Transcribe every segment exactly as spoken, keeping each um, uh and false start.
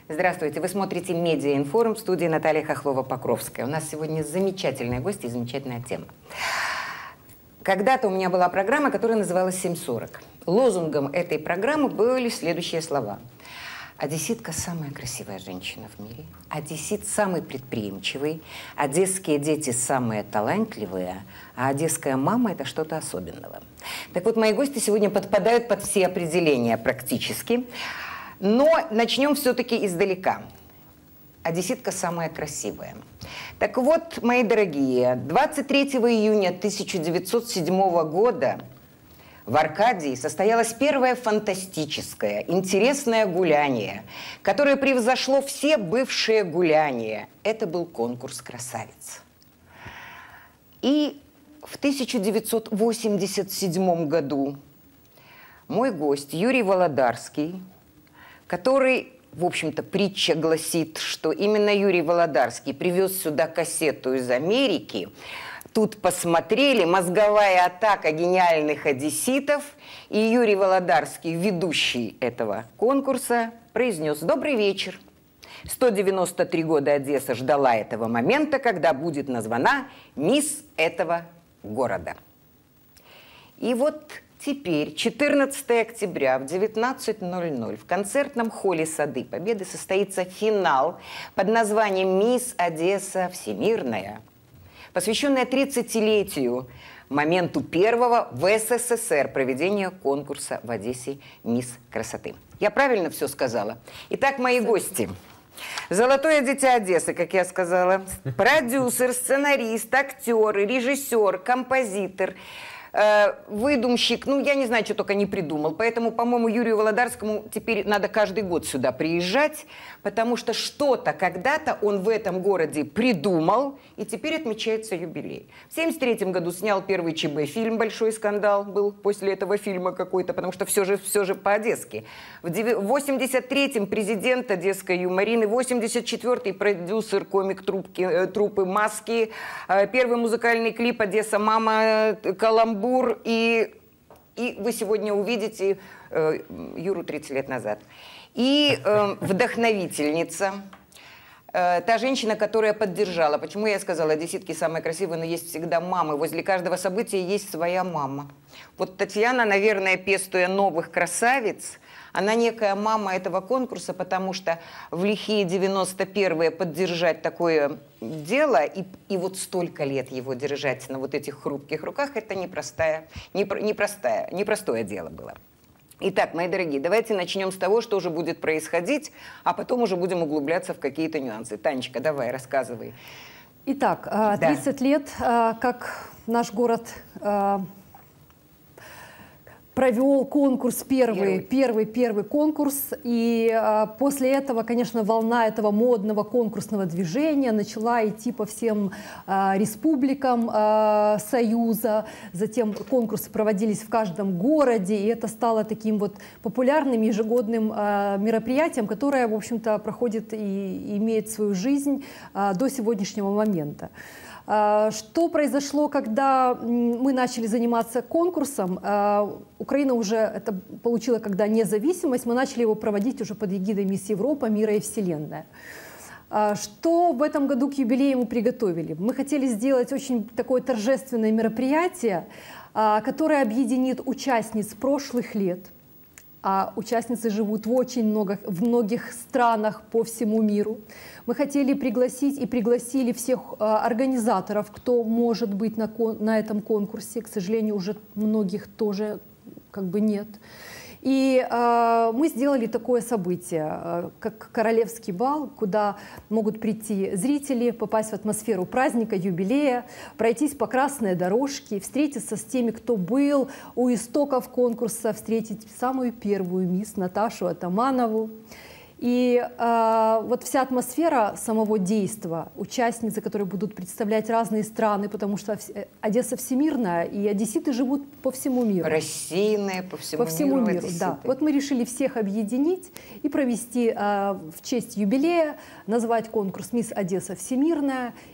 Здравствуйте, вы смотрите «Медиаинформ», в студии Наталья Хохлова-Покровская. У нас сегодня замечательные гости и замечательная тема. Когда-то у меня была программа, которая называлась «семь сорок». Лозунгом этой программы были следующие слова. Одесситка – самая красивая женщина в мире. Одессит – самый предприимчивый. Одесские дети – самые талантливые. А одесская мама – это что-то особенного. Так вот, мои гости сегодня подпадают под все определения практически. Но начнем все-таки издалека. Одесситка самая красивая. Так вот, мои дорогие, двадцать третьего июня тысяча девятьсот седьмого года в Аркадии состоялось первое фантастическое, интересное гуляние, которое превзошло все бывшие гуляния. Это был конкурс красавиц. И в тысяча девятьсот восемьдесят седьмом году мой гость Юрий Володарский, который, в общем-то, притча гласит, что именно Юрий Володарский привез сюда кассету из Америки. Тут посмотрели, мозговая атака гениальных одесситов, и Юрий Володарский, ведущий этого конкурса, произнес: «Добрый вечер. сто девяносто три года Одесса ждала этого момента, когда будет названа мисс этого города». И вот теперь, четырнадцатого октября в девятнадцать ноль ноль в концертном холле Сады Победы состоится финал под названием «Мисс Одесса Всемирная», посвященная тридцатилетию, моменту первого в СССР проведения конкурса в Одессе «Мисс Красоты». Я правильно все сказала? Итак, мои гости. Золотое дитя Одессы, как я сказала, продюсер, сценарист, актер, режиссер, композитор, выдумщик, ну, я не знаю, что только не придумал. Поэтому, по-моему, Юрию Володарскому теперь надо каждый год сюда приезжать, потому что что-то когда-то он в этом городе придумал, и теперь отмечается юбилей. В семьдесят третьем году снял первый ЧБ-фильм, большой скандал был после этого фильма какой-то, потому что все же, все же по-одесски. В восемьдесят третьем президент Одесской юморины, восемьдесят четвёртый продюсер, комик трупки, труппы «Маски», первый музыкальный клип «Одесса, мама», «Каламбур». И, и вы сегодня увидите э, Юру тридцать лет назад. И э, вдохновительница, э, та женщина, которая поддержала. Почему я сказала, одесситки самые красивые, но есть всегда мамы. Возле каждого события есть своя мама. Вот Татьяна, наверное, пестуя новых красавиц, она некая мама этого конкурса, потому что в лихие девяносто первые поддержать такое дело и, и вот столько лет его держать на вот этих хрупких руках, это непростая, непро, непростая, непростое дело было. Итак, мои дорогие, давайте начнем с того, что же будет происходить, а потом уже будем углубляться в какие-то нюансы. Танечка, давай, рассказывай. Итак, тридцать да. лет, как наш город провел конкурс, первый, первый, первый конкурс, и а, после этого, конечно, волна этого модного конкурсного движения начала идти по всем а, республикам а, Союза, затем конкурсы проводились в каждом городе, и это стало таким вот популярным ежегодным а, мероприятием, которое, в общем-то, проходит и имеет свою жизнь а, до сегодняшнего момента. Что произошло, когда мы начали заниматься конкурсом? Украина уже это получила, когда независимость, мы начали его проводить уже под эгидой «Мисс Европа, мира и Вселенная». Что в этом году к юбилею мы приготовили? Мы хотели сделать очень такое торжественное мероприятие, которое объединит участниц прошлых лет. А участницы живут в очень много, в многих странах по всему миру. Мы хотели пригласить и пригласили всех а, организаторов, кто может быть на, на этом конкурсе. К сожалению, уже многих тоже как бы нет. И э, мы сделали такое событие, э, как Королевский бал, куда могут прийти зрители, попасть в атмосферу праздника, юбилея, пройтись по красной дорожке, встретиться с теми, кто был у истоков конкурса, встретить самую первую мисс Наташу Атаманову. И э, вот вся атмосфера самого действа, участницы, которые будут представлять разные страны, потому что Одесса всемирная, и одесситы живут по всему миру. Рассеянные по всему, по всему миру. миру, да. Вот мы решили всех объединить и провести э, в честь юбилея, назвать конкурс «Мисс Одесса Всемирная».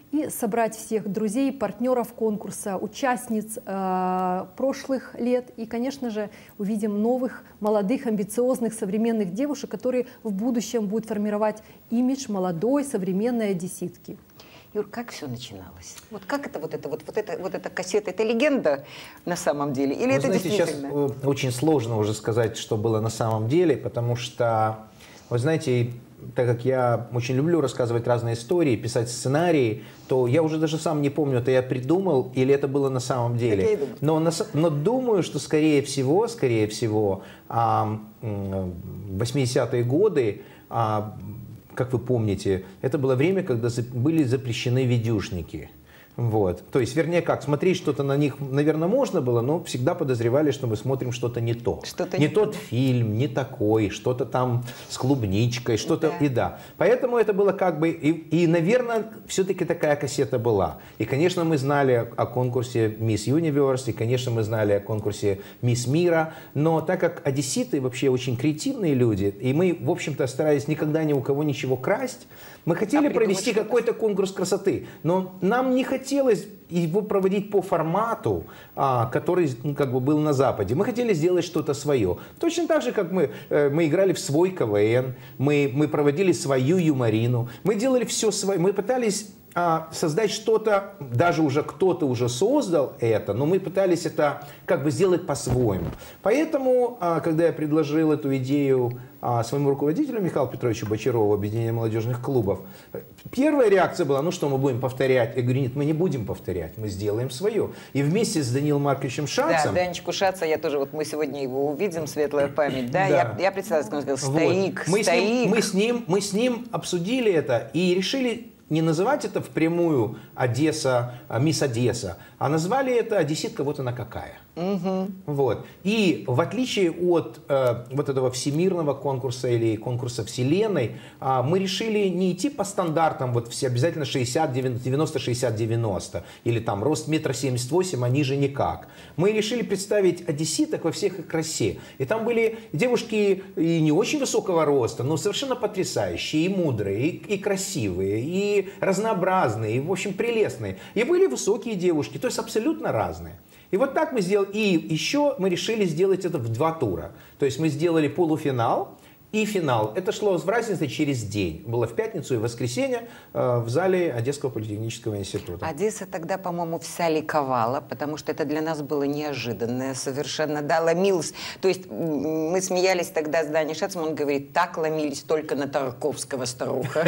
и собрать всех друзей, партнеров конкурса, участниц э, прошлых лет. И, конечно же, увидим новых, молодых, амбициозных, современных девушек, которые в будущем будут формировать имидж молодой, современной одесситки. Юр, как все начиналось? Вот как это вот это вот, вот это вот эта кассета, это легенда на самом деле? Или Вы это знаете, действительно? сейчас очень сложно уже сказать, что было на самом деле, потому что, вы знаете, так как я очень люблю рассказывать разные истории, писать сценарии, то я уже даже сам не помню, это я придумал или это было на самом деле. Но, на, но думаю, что скорее всего, скорее всего, а, восьмидесятые годы, а, как вы помните, это было время, когда были запрещены видюшники. Вот. То есть, вернее, как, смотреть что-то на них, наверное, можно было, но всегда подозревали, что мы смотрим что-то не то. Что-то не не тот фильм, не такой, что-то там с клубничкой, что-то, да. и да. Поэтому это было как бы, и, и наверное, все-таки такая кассета была. И, конечно, мы знали о конкурсе Мисс Юниверс, и, конечно, мы знали о конкурсе Мисс Мира, но так как одесситы вообще очень креативные люди, и мы, в общем-то, старались никогда ни у кого ничего красть, мы хотели а провести какой-то конкурс красоты, но нам не хотелось его проводить по формату, а, который ну, как бы был на Западе. Мы хотели сделать что-то свое. Точно так же, как мы, э, мы играли в свой КВН, мы, мы проводили свою юморину, мы делали все свое, мы пытались а, создать что-то, даже уже кто-то уже создал это, но мы пытались это как бы сделать по-своему. Поэтому, а, когда я предложил эту идею а, своему руководителю Михаилу Петровичу Бочарову, Объединения молодежных клубов, первая реакция была, ну что, мы будем повторять? Я говорю, нет, мы не будем повторять, мы сделаем свое. И вместе с Даниилом Марковичем Шацем... Да, Данечку Шаца, я тоже, вот мы сегодня его увидим, светлая память, да, да. Я, я представляю, как он сказал, стоик, вот. мы, стоик. С ним, мы, с ним, мы с ним обсудили это и решили не называть это впрямую Одесса, Мисс Одесса, а назвали это «Одесситка, вот она какая». Угу. Вот. И в отличие от э, вот этого всемирного конкурса или конкурса Вселенной, э, мы решили не идти по стандартам, вот все обязательно шестьдесят, девяносто, шестьдесят, девяносто, или там рост метр семьдесят восемь, а ниже никак. Мы решили представить одесситок во всех их красе. И там были девушки и не очень высокого роста, но совершенно потрясающие, и мудрые, и, и красивые, и разнообразные, и, в общем, прелестные. И были высокие девушки, то есть абсолютно разные. И вот так мы сделали. И еще мы решили сделать это в два тура. То есть мы сделали полуфинал и финал. Это шло в разнице через день. Было в пятницу и в воскресенье э, в зале Одесского политехнического института. Одесса тогда, по-моему, вся ликовала, потому что это для нас было неожиданное совершенно. Да, ломилась. То есть мы смеялись тогда с Даней Шацем, он говорит, так ломились только на Тарковского старуха.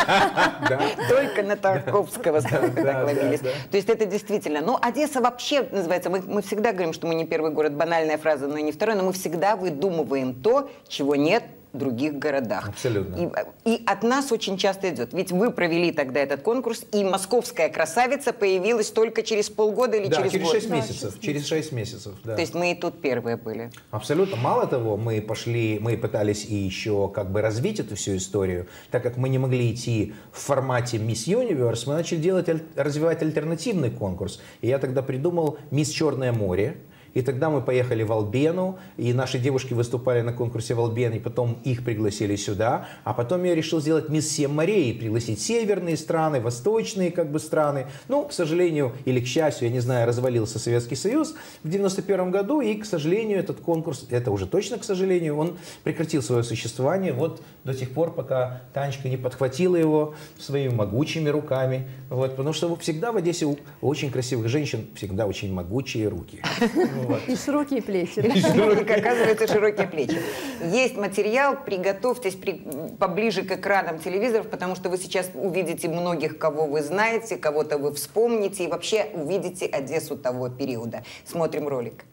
Только на Тарковского старуха так ломились. То есть это действительно. Ну, Одесса вообще называется, мы всегда говорим, что мы не первый город, банальная фраза, но и не второй, но мы всегда выдумываем то, чего нет в других городах. Абсолютно. И, и от нас очень часто идет. Ведь вы провели тогда этот конкурс, и московская красавица появилась только через полгода или да, через, через год? шесть месяцев. Через шесть месяцев, да. То есть мы и тут первые были. Абсолютно. Мало того, мы пошли, мы пытались и еще как бы развить эту всю историю, так как мы не могли идти в формате Мисс Юниверс, мы начали делать, развивать альтернативный конкурс. И я тогда придумал Мисс Черное море. И тогда мы поехали в Албену, и наши девушки выступали на конкурсе в Албене, и потом их пригласили сюда. А потом я решил сделать Мисс Семь морей, пригласить северные страны, восточные как бы страны. Ну, к сожалению, или к счастью, я не знаю, развалился Советский Союз в девяносто первом году, и, к сожалению, этот конкурс, это уже точно к сожалению, он прекратил свое существование вот до тех пор, пока Танечка не подхватила его своими могучими руками. Вот, потому что всегда в Одессе у очень красивых женщин всегда очень могучие руки. Вот. И широкие плечи. И широкие, оказывается, широкие плечи. Есть материал, приготовьтесь при, поближе к экранам телевизоров, потому что вы сейчас увидите многих, кого вы знаете, кого-то вы вспомните, и вообще увидите Одессу того периода. Смотрим ролик.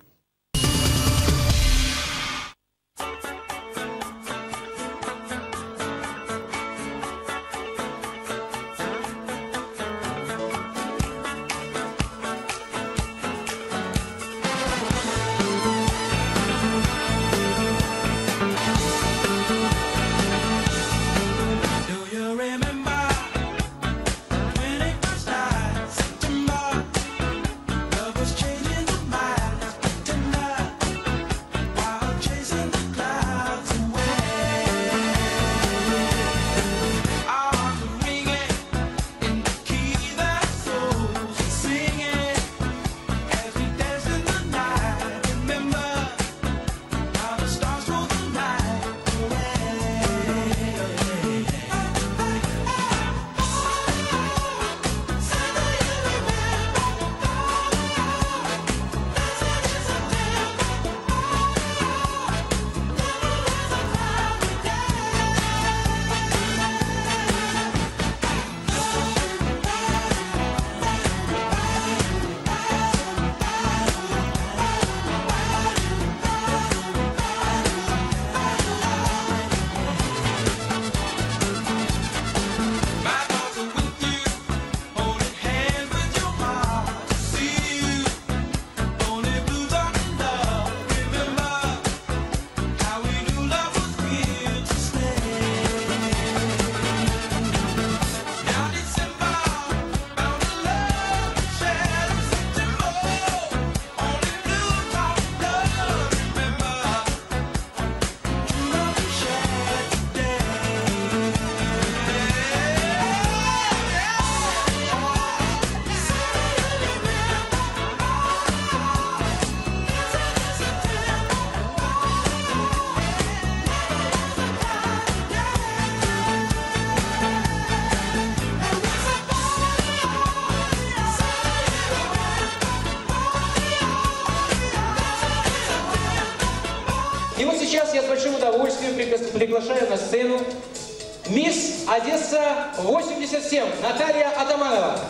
удовольствием приглашаю на сцену мисс Одесса восемьдесят семь Наталья Атаманова.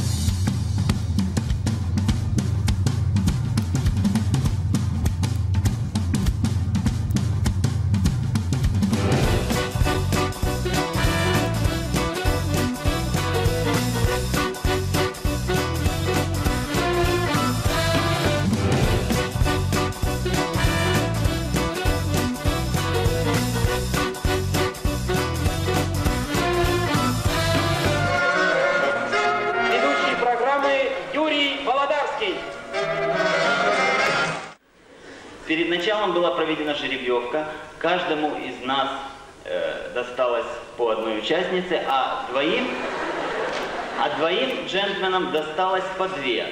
Перед началом была проведена жеребьевка. Каждому из нас э, досталось по одной участнице, а двоим, а двоим джентльменам досталось по две.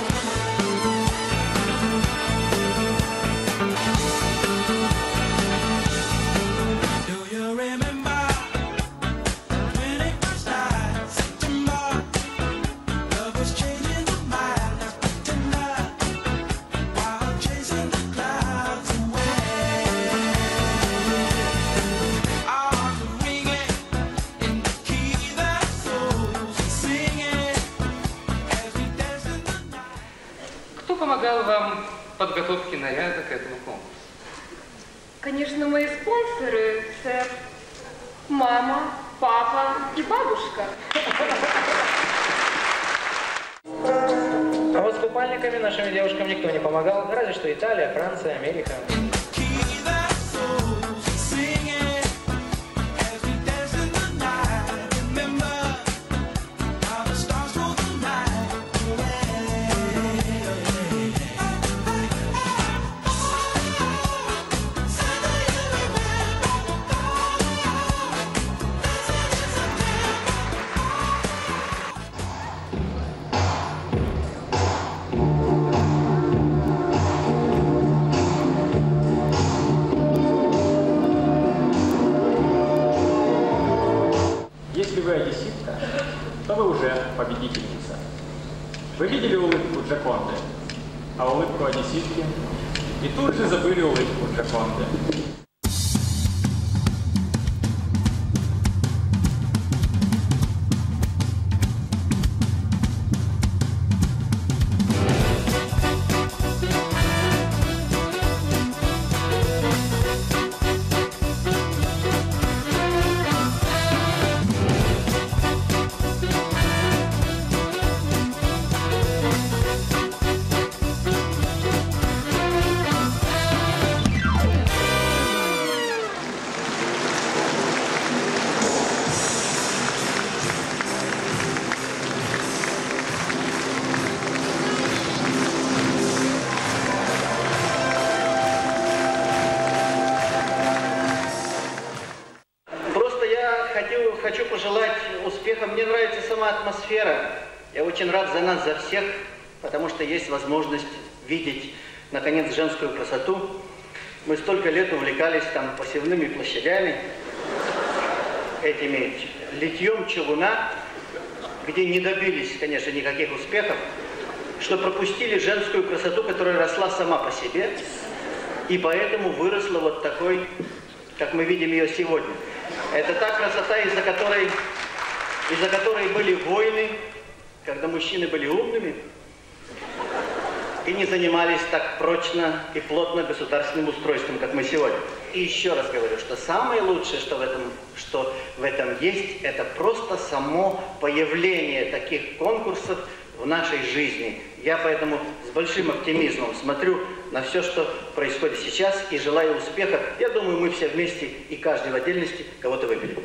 Помогал вам в подготовке наряда к этому конкурсу? Конечно, мои спонсоры, сэр. Мама, папа и бабушка. А вот с купальниками нашим девушкам никто не помогал, разве что Италия, Франция, Америка. Если вы одесситка, то вы уже победительница. Вы видели улыбку Джаконды, а улыбку одесситки, и тут же забыли улыбку Джаконды. Хочу пожелать успеха. Мне нравится сама атмосфера. Я очень рад за нас, за всех, потому что есть возможность видеть, наконец, женскую красоту. Мы столько лет увлекались там посевными площадями, этими литьем чугуна, где не добились, конечно, никаких успехов, что пропустили женскую красоту, которая росла сама по себе, и поэтому выросла вот такой, как мы видим ее сегодня. Это та красота, из-за которой, из-за которой были войны, когда мужчины были умными и не занимались так прочно и плотно государственным устройством, как мы сегодня. И еще раз говорю, что самое лучшее, что в этом, что в этом есть, это просто само появление таких конкурсов в нашей жизни. Я поэтому с большим оптимизмом смотрю на все, что происходит сейчас, и желаю успеха. Я думаю, мы все вместе и каждый в отдельности кого-то выберем.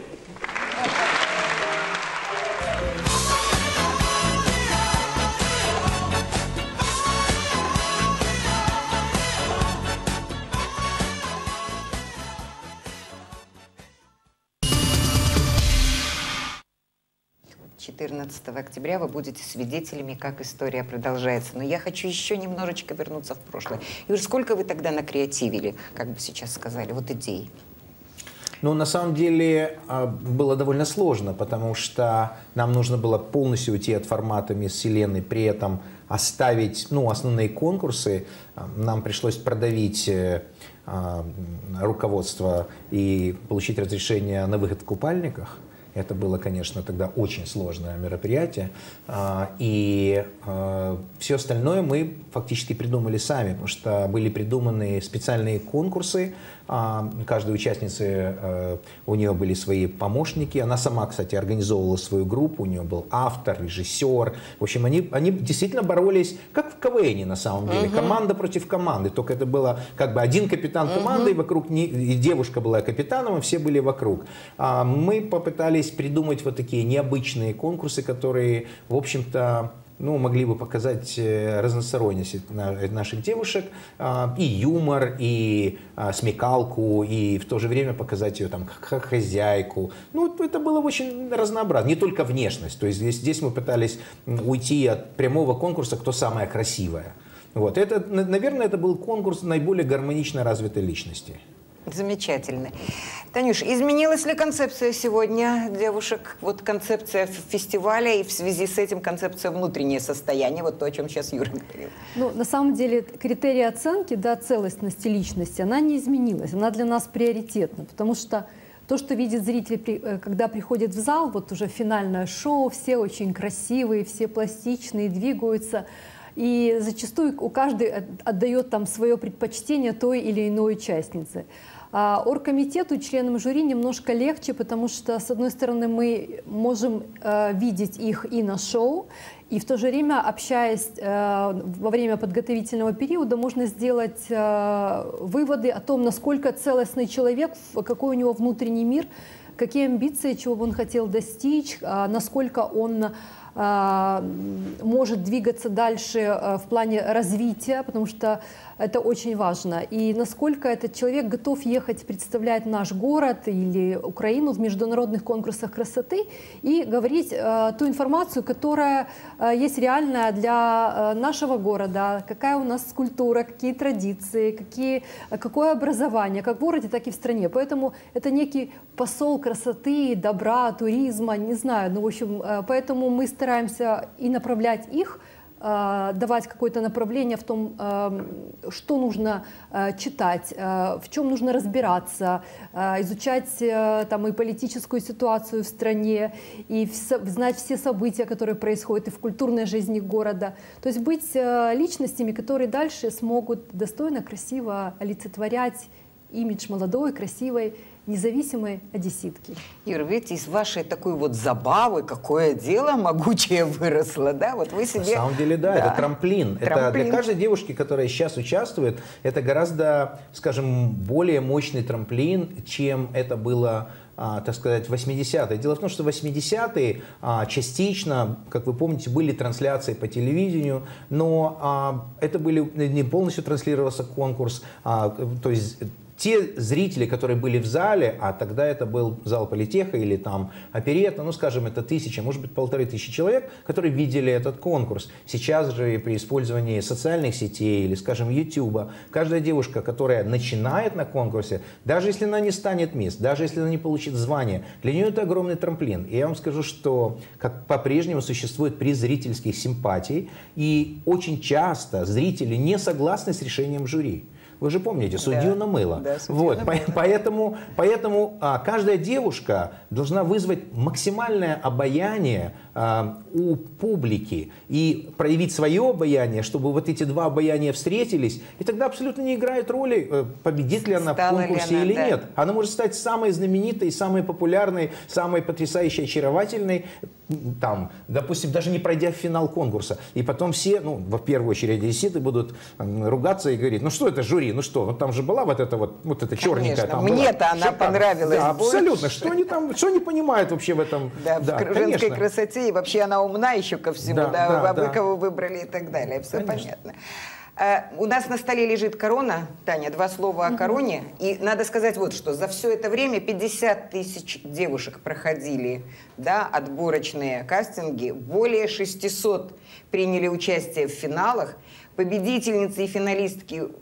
четырнадцатого октября вы будете свидетелями, как история продолжается. Но я хочу еще немножечко вернуться в прошлое. Юр, сколько вы тогда накреативили, как бы сейчас сказали, вот идей? Ну, на самом деле, было довольно сложно, потому что нам нужно было полностью уйти от формата Мисс Вселенной, при этом оставить, ну, основные конкурсы. Нам пришлось продавить а, руководство и получить разрешение на выход в купальниках. Это было, конечно, тогда очень сложное мероприятие. И все остальное мы фактически придумали сами, потому что были придуманы специальные конкурсы. У каждой участницы, у нее были свои помощники. Она сама, кстати, организовывала свою группу. У нее был автор, режиссер. В общем, они, они действительно боролись, как в КВН на самом деле. Uh-huh. Команда против команды. Только это было как бы один капитан команды, uh-huh. и вокруг не, и девушка была капитаном, и все были вокруг. Мы попытались придумать вот такие необычные конкурсы, которые, в общем-то, ну, могли бы показать разносторонность наших девушек, и юмор, и смекалку, и в то же время показать ее там как хозяйку. Ну, это было очень разнообразно, не только внешность. То есть здесь, здесь мы пытались уйти от прямого конкурса «Кто самая красивая?». Вот. Это, наверное, это был конкурс наиболее гармонично развитой личности. Замечательно. Танюш, изменилась ли концепция сегодня девушек? Вот концепция фестиваля и в связи с этим концепция внутреннее состояние, вот то, о чем сейчас Юра говорил. Ну, на самом деле, критерий оценки, да, целостности личности, она не изменилась, она для нас приоритетна, потому что то, что видит зритель, когда приходит в зал, вот уже финальное шоу, все очень красивые, все пластичные, двигаются, и зачастую у каждой отдает там свое предпочтение той или иной участнице. А оргкомитету, членам жюри немножко легче, потому что, с одной стороны, мы можем э, видеть их и на шоу, и в то же время, общаясь э, во время подготовительного периода, можно сделать э, выводы о том, насколько целостный человек, какой у него внутренний мир, какие амбиции, чего бы он хотел достичь, э, насколько он может двигаться дальше в плане развития, потому что это очень важно. И насколько этот человек готов ехать, представлять наш город или Украину в международных конкурсах красоты и говорить ту информацию, которая есть реальная для нашего города, какая у нас культура, какие традиции, какие, какое образование, как в городе, так и в стране. Поэтому это некий посол красоты, добра, туризма, не знаю. Ну, в общем, поэтому мы стараемся и направлять их, давать какое-то направление в том, что нужно читать, в чем нужно разбираться, изучать там и политическую ситуацию в стране, и знать все события, которые происходят и в культурной жизни города. То есть быть личностями, которые дальше смогут достойно, красиво олицетворять имидж молодой, красивой, независимой одесситки. Юра, видите, из вашей такой вот забавы какое дело могучее выросло, да? Вот вы себе... На самом деле, да, да. это трамплин. трамплин. Это для каждой девушки, которая сейчас участвует, это гораздо, скажем, более мощный трамплин, чем это было, а, так сказать, в восьмидесятые. Дело в том, что в восьмидесятые а, частично, как вы помните, были трансляции по телевидению, но а, это были, не полностью транслировался конкурс, а, то есть... Те зрители, которые были в зале, а тогда это был зал политеха или там оперетта, ну, скажем, это тысяча, может быть, полторы тысячи человек, которые видели этот конкурс. Сейчас же при использовании социальных сетей или, скажем, Ютуба, каждая девушка, которая начинает на конкурсе, даже если она не станет мисс, даже если она не получит звание, для нее это огромный трамплин. И я вам скажу, что как по-прежнему существует приз зрительских симпатий, и очень часто зрители не согласны с решением жюри. Вы же помните, судью да, намыло. Да, вот, намыло. Поэтому, поэтому а, каждая девушка должна вызвать максимальное обаяние а, у публики и проявить свое обаяние, чтобы вот эти два обаяния встретились. И тогда абсолютно не играет роли, победит ли она Стала в конкурсе она, или да. нет. Она может стать самой знаменитой, самой популярной, самой потрясающей, очаровательной, там, допустим, даже не пройдя в финал конкурса. И потом все, ну, в первую очередь, одесситы будут ругаться и говорить, ну что это жюри? Ну что, ну там же была вот эта вот, вот эта черненькая там. Мне-то она понравилась. Да, абсолютно. Что они там, что они понимают вообще в этом? Да, да, в женской конечно. красоте, и вообще она умна еще ко всему, да, да, да, вы да. кого выбрали и так далее. Все конечно. Понятно. А, у нас на столе лежит корона. Таня, два слова о короне. И надо сказать вот что. За все это время пятьдесят тысяч девушек проходили, да, отборочные кастинги. Более шестисот приняли участие в финалах. Победительницы и финалистки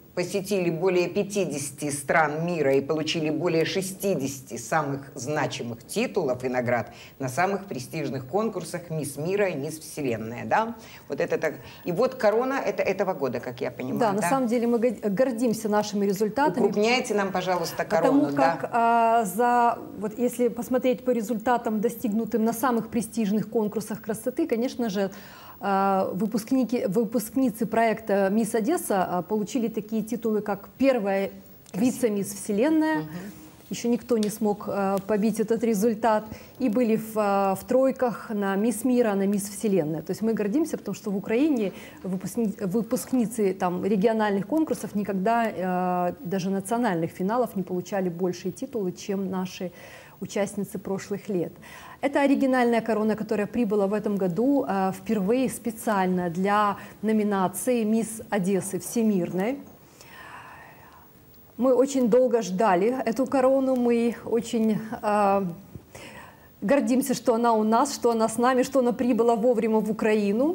посетили более пятидесяти стран мира и получили более шестидесяти самых значимых титулов и наград на самых престижных конкурсах «Мисс Мира» и «Мисс Вселенная». Да? Вот это так. И вот корона это этого года, как я понимаю. Да, да? на самом деле мы гордимся нашими результатами. Укрупняйте нам, пожалуйста, корону. Потому как да? а, за, вот если посмотреть по результатам, достигнутым на самых престижных конкурсах красоты, конечно же, Выпускники, выпускницы проекта «Мисс Одесса» получили такие титулы, как первая вице-мисс Вселенная. Угу. Еще никто не смог побить этот результат. И были в, в тройках на «Мисс Мира», на «Мисс Вселенная». То есть мы гордимся, потому что в Украине выпускни, выпускницы там, региональных конкурсов никогда, даже национальных финалов, не получали большие титулы, чем наши участницы прошлых лет. Это оригинальная корона, которая прибыла в этом году э, впервые специально для номинации «Мисс Одессы Всемирной». Мы очень долго ждали эту корону, мы очень э, гордимся, что она у нас, что она с нами, что она прибыла вовремя в Украину.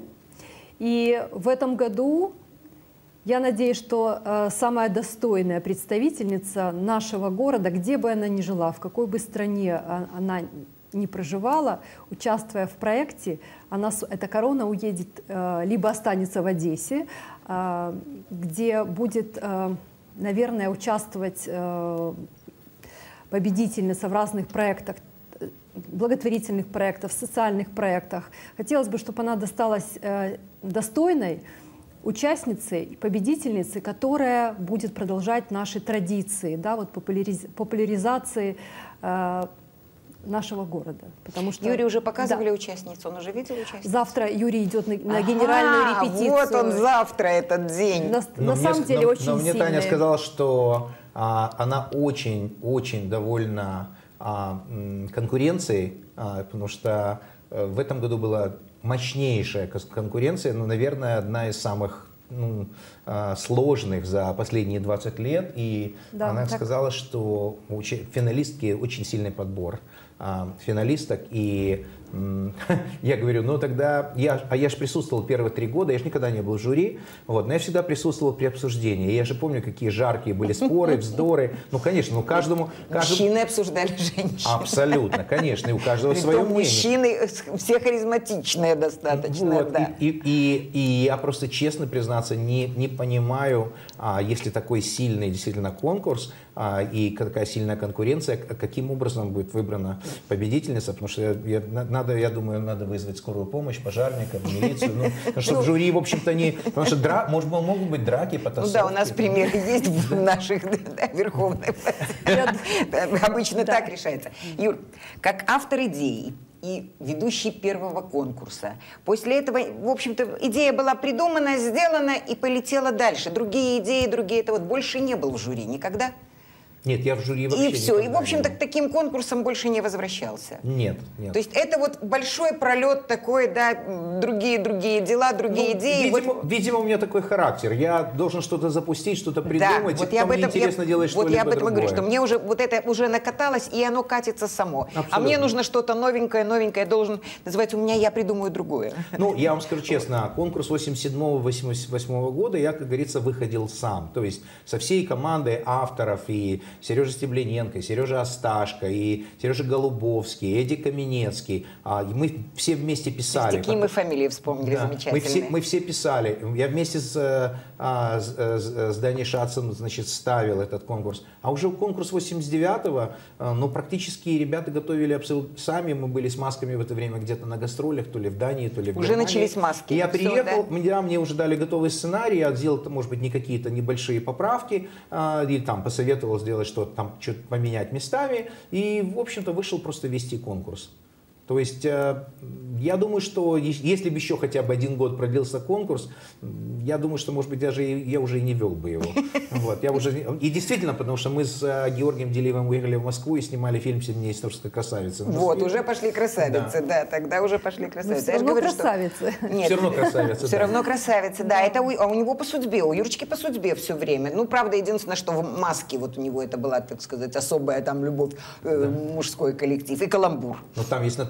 И в этом году я надеюсь, что э, самая достойная представительница нашего города, где бы она ни жила, в какой бы стране она не проживала, участвуя в проекте, она, эта корона уедет, э, либо останется в Одессе, э, где будет, э, наверное, участвовать э, победительница в разных проектах, благотворительных проектах, социальных проектах. Хотелось бы, чтобы она досталась э, достойной участницей, победительницей, которая будет продолжать наши традиции, да, вот популяриз... популяризации э, нашего города. Потому что, Юрий уже показывали да. участницу, он уже видел участницу? Завтра Юрий идет на, на ага, генеральную репетицию. Вот он завтра, этот день. На, но на мне, самом деле но, очень но мне сильный. Таня сказала, что а, она очень-очень довольна а, конкуренцией, а, потому что а, в этом году была мощнейшая конкуренция, но, наверное, одна из самых ну, сложных за последние двадцать лет. И да, она так... сказала, что у финалистки очень сильный подбор финалисток. И я говорю, ну тогда, я, а я же присутствовал первые три года, я же никогда не был в жюри, вот, но я всегда присутствовал при обсуждении. Я же помню, какие жаркие были споры, вздоры. Ну, конечно, ну каждому... каждому... Мужчины обсуждали женщин. Абсолютно, конечно, и у каждого Притом свое мнение. Мужчины все харизматичные достаточно, вот, да. И, и, и, и я просто, честно признаться, не, не понимаю, а, если такой сильный действительно конкурс а, и такая сильная конкуренция, каким образом будет выбрана победительница, потому что я, я, надо, я думаю, надо вызвать скорую помощь, пожарников, милицию, ну, чтобы жюри, в общем-то, не... Потому что дра, может, могут быть драки, потасовки. Ну да, у нас примеры есть в наших верховных. Обычно так решается. Юр, как автор идеи и ведущий первого конкурса. После этого, в общем-то, идея была придумана, сделана и полетела дальше. Другие идеи, другие... Это вот больше не был в жюри никогда? Нет, я в жюри вообще И все, и, в общем-то, не... к таким конкурсам больше не возвращался. Нет, нет. То есть это вот большой пролет такой, да, другие-другие дела, другие ну, идеи. Видимо, вот... видимо, у меня такой характер. Я должен что-то запустить, что-то придумать, да, вот и я потом об этом, мне интересно я, делать вот что-либо я об этом другое. говорю, что мне уже вот это уже накаталось, и оно катится само. Абсолютно. А мне нужно что-то новенькое, новенькое, должен называть у меня, я придумаю другое. Ну, я вам скажу честно, конкурс восемьдесят седьмого — восемьдесят восьмого года я, как говорится, выходил сам. То есть со всей командой авторов, и Сережа Стеблиненко, и Сережа Осташко, и Сережа Голубовский, Эдди Каменецкий. Мы все вместе писали. Такие мы фамилии вспомнили, да, замечательные. Мы все, мы все писали. Я вместе с, а, с, с Даней Шацем, значит, ставил этот конкурс. А уже конкурс восемьдесят девятого, ну, практически ребята готовили абсолютно сами. Мы были с масками в это время где-то на гастролях, то ли в Дании, то ли в Уже Германии. начались маски. И я Все, приехал, да? меня, мне уже дали готовый сценарий, я сделал, может быть, не какие-то небольшие поправки, а, или там посоветовал сделать что-то, там, что-то поменять местами. И, в общем-то, вышел просто вести конкурс. То есть, э, я думаю, что если бы еще хотя бы один год продлился конкурс, я думаю, что, может быть, даже я уже и не вел бы его. Вот, я уже... И действительно, потому что мы с Георгием Делиевым уехали в Москву и снимали фильм «Семейная красавица». Вот, уже пошли красавицы, да, да тогда уже пошли красавицы. Все равно говорю, красавицы. Что... Нет, все равно красавицы. Все да. равно красавицы, да. Это у, а у него по судьбе, у Юрочки по судьбе все время. Ну, правда, единственное, что в «Маске» вот у него это была, так сказать, особая там любовь, э, да. мужской коллектив и каламбур. Ну, там есть Наталья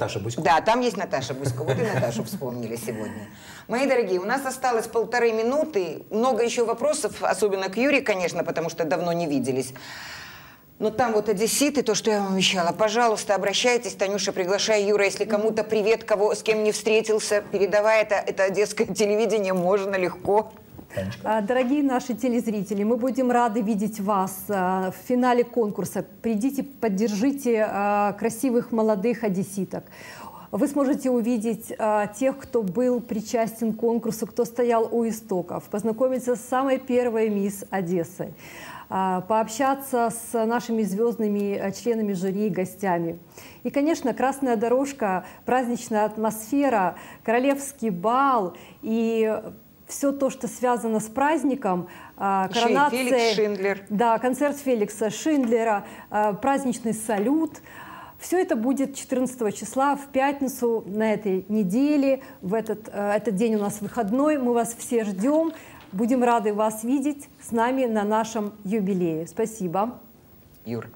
Наташа Буськова. Да, там есть Наташа Буськова. Вот и Наташу вспомнили сегодня. Мои дорогие, у нас осталось полторы минуты. Много еще вопросов, особенно к Юре, конечно, потому что давно не виделись. Но там вот одесситы, то, что я вам обещала. Пожалуйста, обращайтесь, Танюша, приглашай Юра. Если кому-то привет, кого, с кем не встретился, передавай это, это одесское телевидение, можно, легко. Дорогие наши телезрители, мы будем рады видеть вас в финале конкурса. Придите, поддержите красивых молодых одесситок. Вы сможете увидеть тех, кто был причастен к конкурсу, кто стоял у истоков, познакомиться с самой первой мисс Одессой, пообщаться с нашими звездными членами жюри и гостями. И, конечно, красная дорожка, праздничная атмосфера, королевский бал и все то, что связано с праздником, коронация, Феликс Шиндлер. Да, концерт Феликса Шиндлера, праздничный салют. Все это будет четырнадцатого числа в пятницу на этой неделе. В этот, этот день у нас выходной. Мы вас все ждем. Будем рады вас видеть с нами на нашем юбилее. Спасибо. Юр.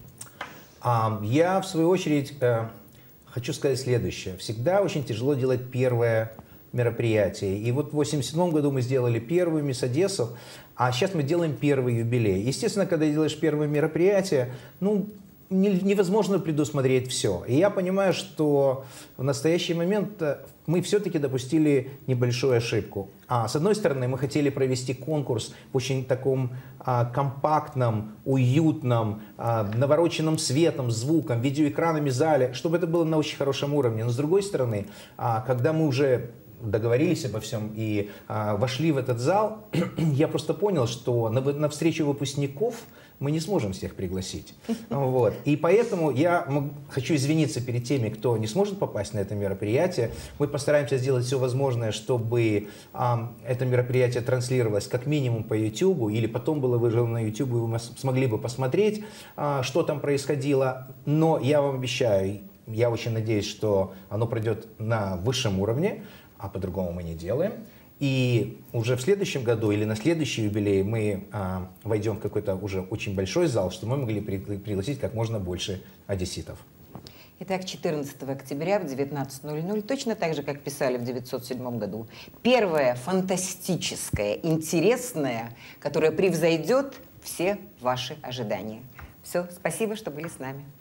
Я, в свою очередь, хочу сказать следующее. Всегда очень тяжело делать первое мероприятие. И вот в восемьдесят седьмом году мы сделали первую мисс Одессу, а сейчас мы делаем первый юбилей. Естественно, когда делаешь первое мероприятие, ну, невозможно предусмотреть все. И я понимаю, что в настоящий момент мы все-таки допустили небольшую ошибку. А, с одной стороны, мы хотели провести конкурс в очень таком а, компактном, уютном, а, навороченном светом, звуком, видеоэкранами зале, чтобы это было на очень хорошем уровне. Но с другой стороны, а, когда мы уже договорились обо всем и а, вошли в этот зал, я просто понял, что на, на встречу выпускников мы не сможем всех пригласить. Вот. И поэтому я хочу извиниться перед теми, кто не сможет попасть на это мероприятие. Мы постараемся сделать все возможное, чтобы а, это мероприятие транслировалось как минимум по ютубу, или потом было выложено на ютуб, и вы смогли бы посмотреть, а, что там происходило. Но я вам обещаю, я очень надеюсь, что оно пройдет на высшем уровне, а по-другому мы не делаем. И уже в следующем году или на следующий юбилей мы а, войдем в какой-то уже очень большой зал, чтобы мы могли при, пригласить как можно больше одесситов. Итак, четырнадцатого октября в девятнадцать ноль ноль, точно так же, как писали в девятьсот седьмом году, первое фантастическое, интересное, которое превзойдет все ваши ожидания. Все, спасибо, что были с нами.